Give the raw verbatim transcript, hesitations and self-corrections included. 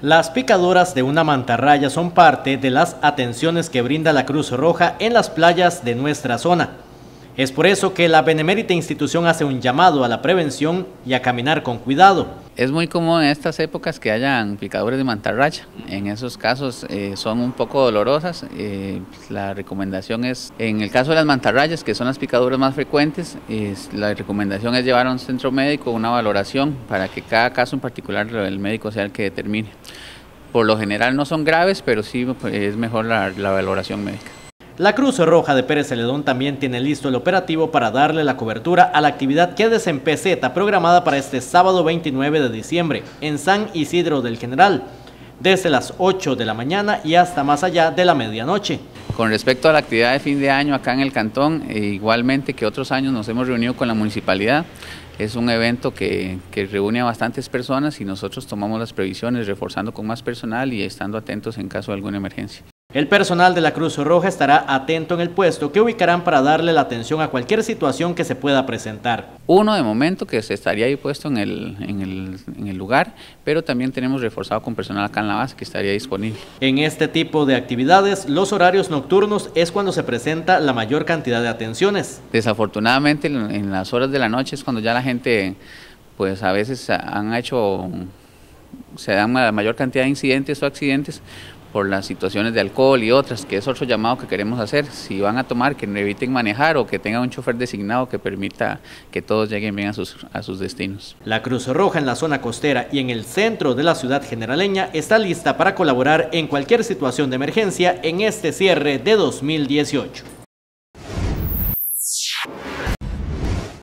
Las picaduras de una mantarraya son parte de las atenciones que brinda la Cruz Roja en las playas de nuestra zona. Es por eso que la benemérita institución hace un llamado a la prevención y a caminar con cuidado. Es muy común en estas épocas que hayan picaduras de mantarraya. En esos casos eh, son un poco dolorosas. Eh, la recomendación es, en el caso de las mantarrayas, que son las picaduras más frecuentes, es, la recomendación es llevar a un centro médico una valoración para que cada caso en particular el médico sea el que determine. Por lo general no son graves, pero sí pues, es mejor la, la valoración médica. La Cruz Roja de Pérez Celedón también tiene listo el operativo para darle la cobertura a la actividad Quédese en Peseta programada para este sábado veintinueve de diciembre en San Isidro del General, desde las ocho de la mañana y hasta más allá de la medianoche. Con respecto a la actividad de fin de año acá en el cantón, e igualmente que otros años nos hemos reunido con la municipalidad. Es un evento que, que reúne a bastantes personas y nosotros tomamos las previsiones reforzando con más personal y estando atentos en caso de alguna emergencia. El personal de la Cruz Roja estará atento en el puesto que ubicarán para darle la atención a cualquier situación que se pueda presentar. Uno de momento que se estaría ahí puesto en el, en el, en el lugar, pero también tenemos reforzado con personal acá en la base que estaría disponible. En este tipo de actividades, los horarios nocturnos es cuando se presenta la mayor cantidad de atenciones. Desafortunadamente en las horas de la noche es cuando ya la gente, pues a veces han hecho, se dan la mayor cantidad de incidentes o accidentes, por las situaciones de alcohol y otras, que es otro llamado que queremos hacer. Si van a tomar, que no eviten manejar o que tengan un chofer designado que permita que todos lleguen bien a sus, a sus destinos. La Cruz Roja en la zona costera y en el centro de la ciudad generaleña está lista para colaborar en cualquier situación de emergencia en este cierre de dos mil dieciocho.